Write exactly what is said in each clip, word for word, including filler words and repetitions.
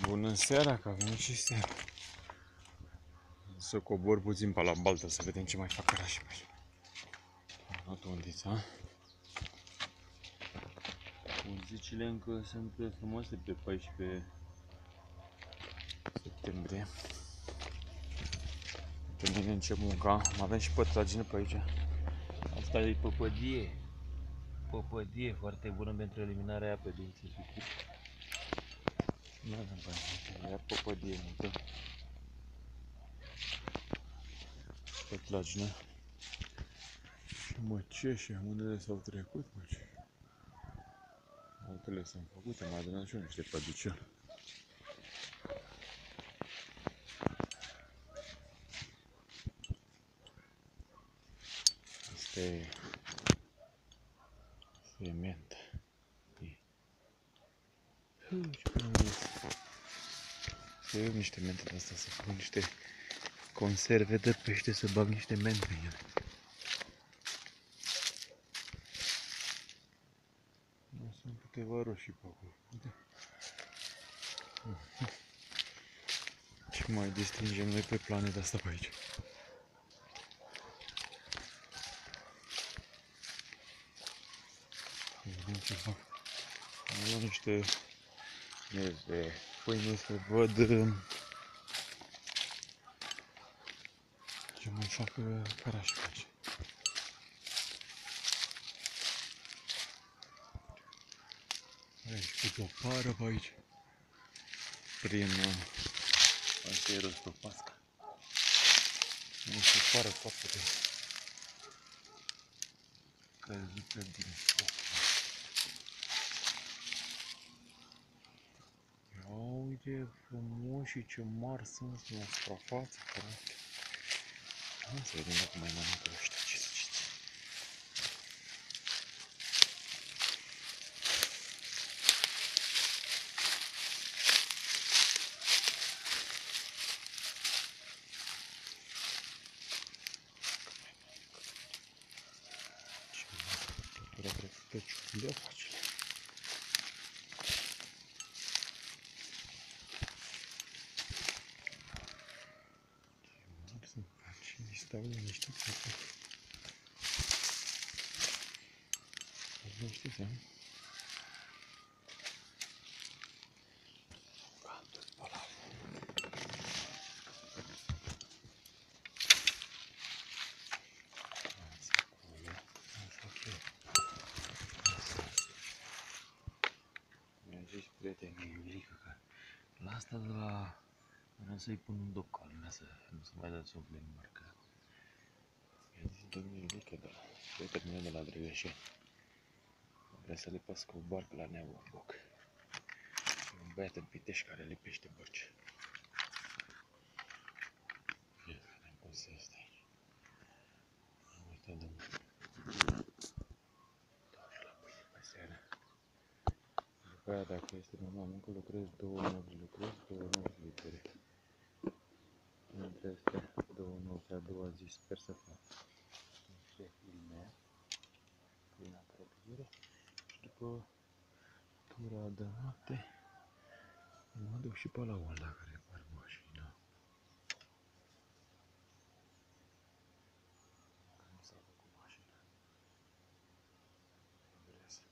Bună seara, că a venit și seara. Să cobor puțin pe la baltă, să vedem ce mai fac cărașii pe aici. Am luat undița. Unzicile încă sunt frumoase pe paisprezece septembrie. Pe mine încep munca. Mai avem și pătragină pe aici. Asta e păpădie. Păpădie foarte bună pentru eliminarea apei din țâțuit. Nu avem bani, ia păpădie multă. Pătragină. Și mă, ce și unele s-au trecut, mă, ce? Altele s-au făcut, am adunat și eu niște pădicel. Asta e... Asta e mentă. Să iau niște mente de astea, să fac niște conserve de pește, să bag niște mente în ele. Sunt câteva roșii pe acolo. Uite. Ce mai distingem noi pe planeta asta pe aici? Vedem ce fac. Am luat niște miez de pâine să văd ce mai fac cărașii pe aici. Aici cu o pară pe aici. Prin asta e rostopasca. Nu se pară foarte de călzită din foc. Ia uite frumos și ce mari sunt la suprafață, frate. Hai să vedem dacă mai mănâncă ăștia, ce ziceți. Pătura trecută ciulia face. Ce mari sunt, și stau liniștiți acolo. Liniștiți, a? Prietenii Iulica, că la asta de la... Vreau să-i pun un doc al mea, să nu se mai dă suflet în marcă. I-a zis domnul Iulica, dar prietenul meu de la Drăgășeni. Vrea să lipească o barcă la Neaua-Boc. E un băiat în Pitești care lipește bărci. Ia vedem cum se este aici. Am uitat de mult. Dau și la pâine pe seara. După aia, dacă este normal, încă lucrez două nopți, lucrez două nopți libere. Între astea două nopți, a doua zi sper să fac niște filme prin apropire și după tura de noapte mă duc și pe la Oala care repar mașina. Cum s-a făcut mașina? Interesant.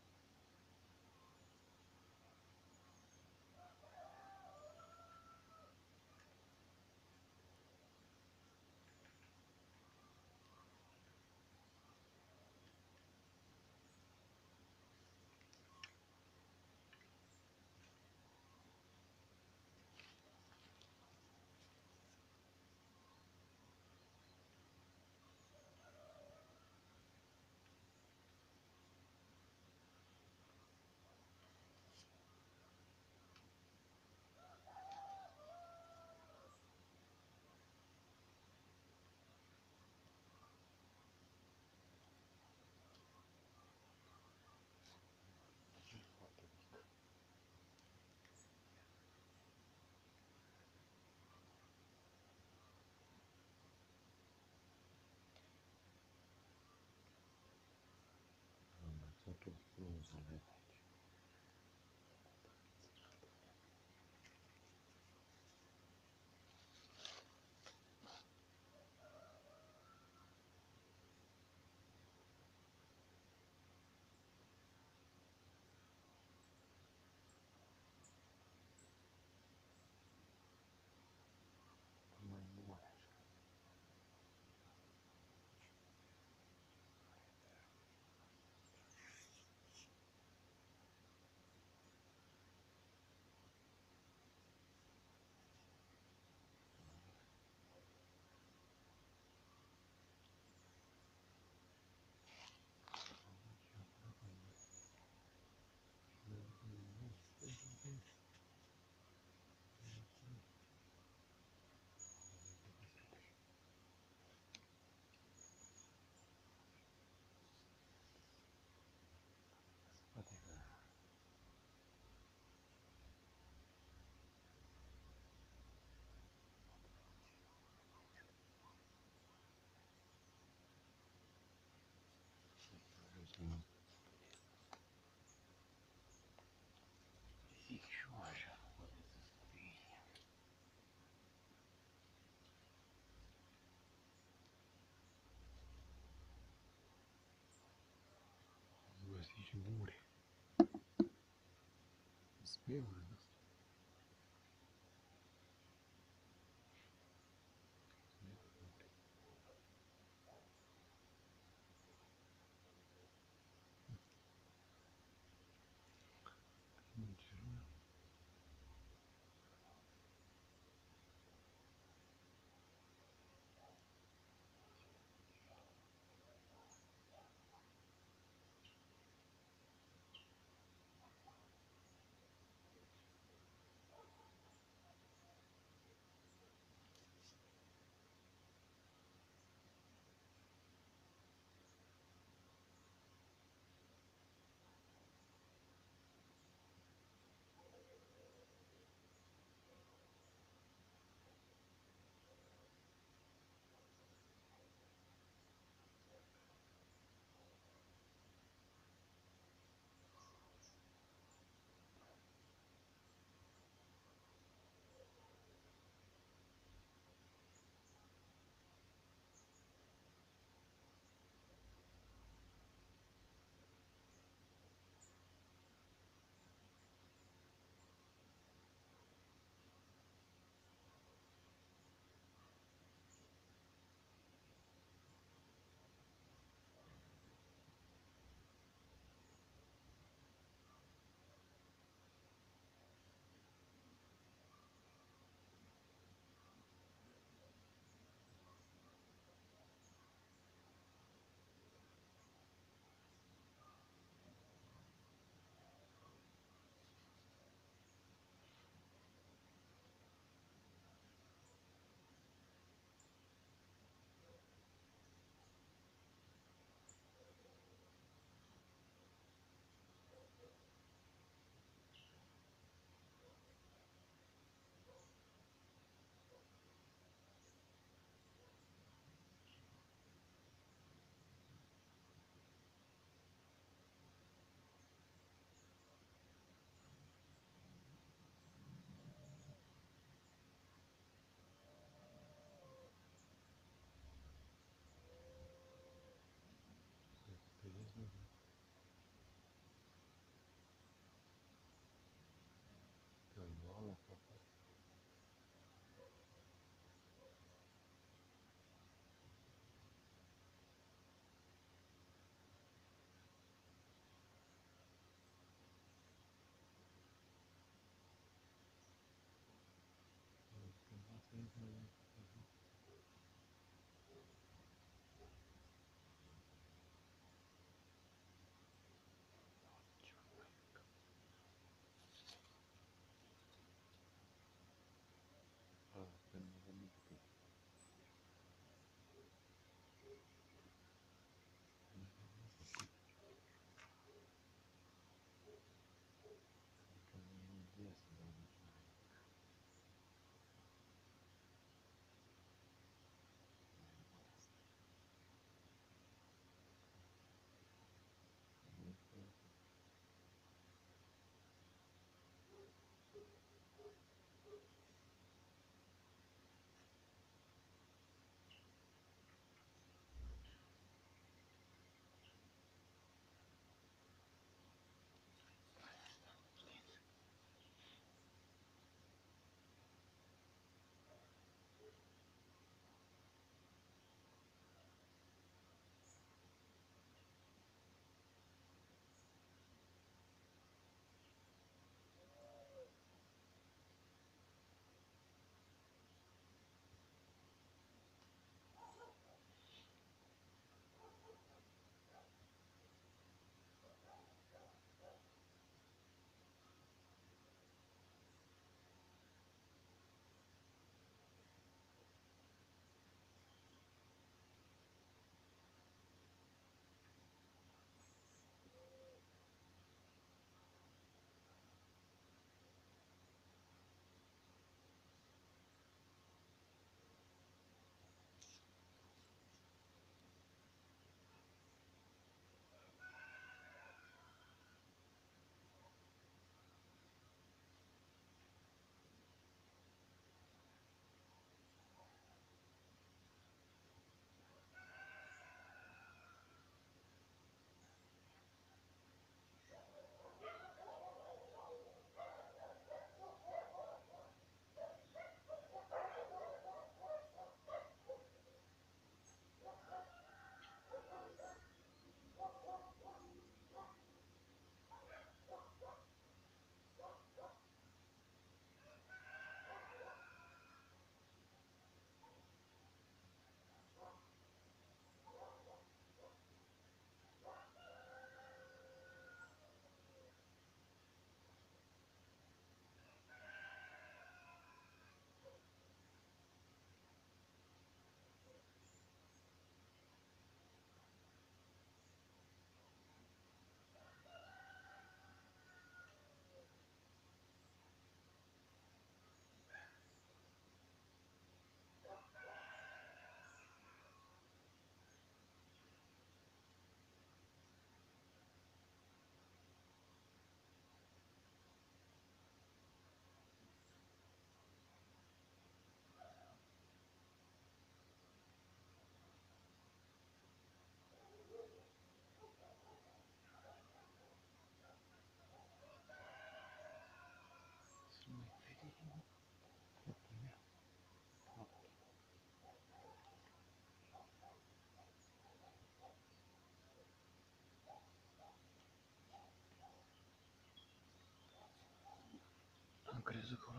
E bun.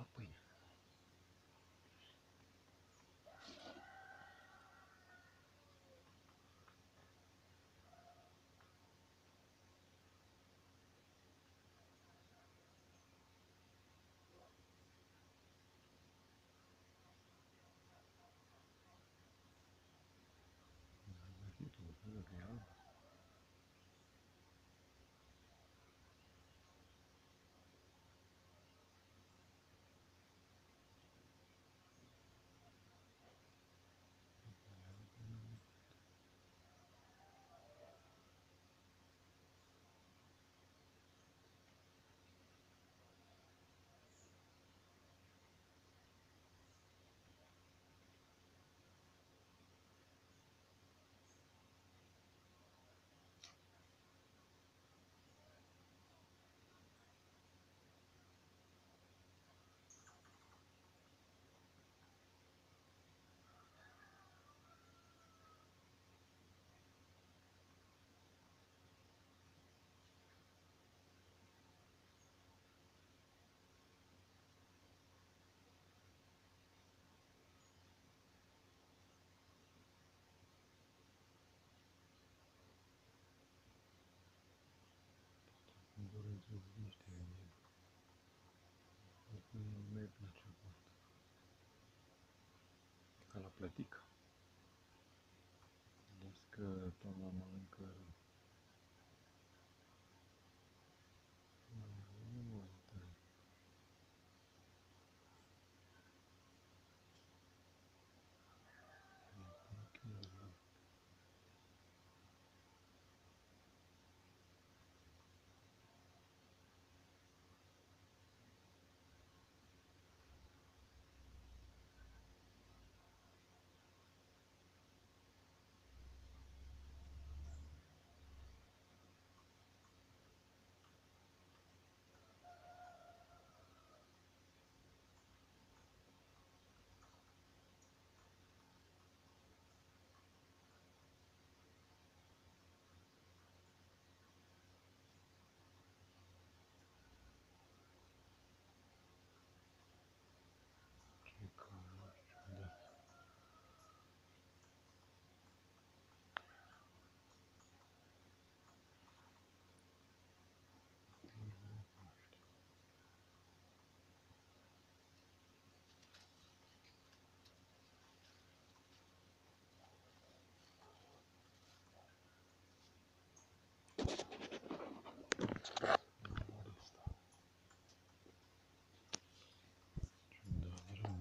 pâine. Nu-i place mult. Ca la plătică. Las că toamna mănâncă rău. Nu uita. Ce calor ciudat. Ciudat rău.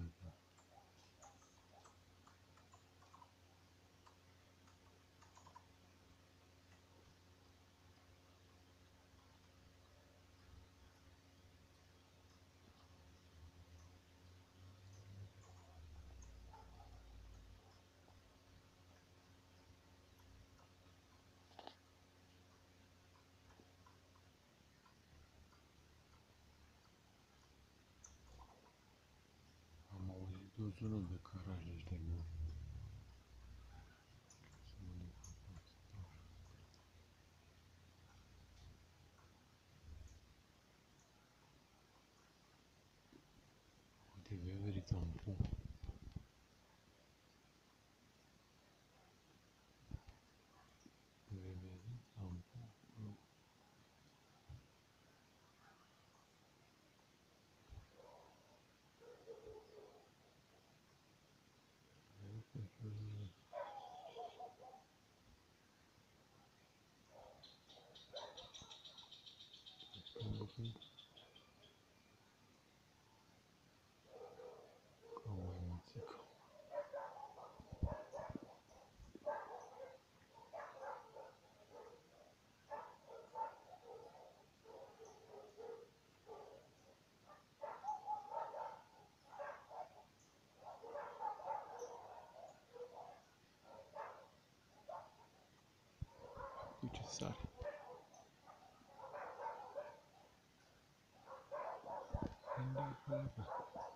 Am auzit o zonă de caraje ăștia meu. Uite, vei tampon. Vei tampon. Ca o emoțică. Cu ce sare. Da, da, da.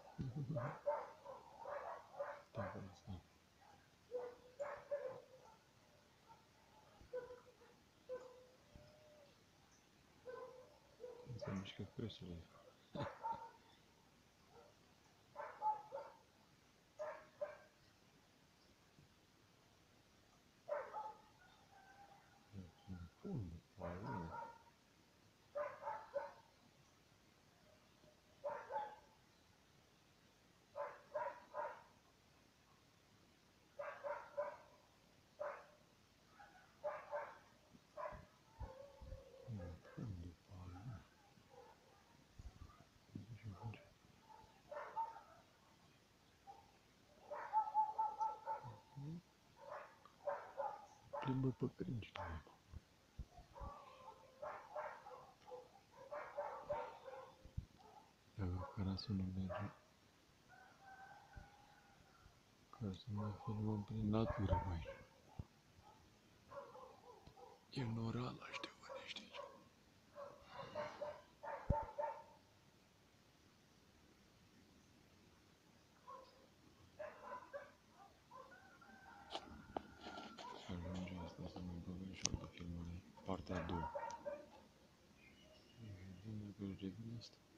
Da, asta. Se mișcă cresurile. plimbă pe cringi. Dacă carasul nu merge, ca să ne filmăm prin natură, mai. E noral, așteptănește aici. Și ajunge asta să ne băgăm și altă filmare, partea a doua. Vedem dacă își revine asta.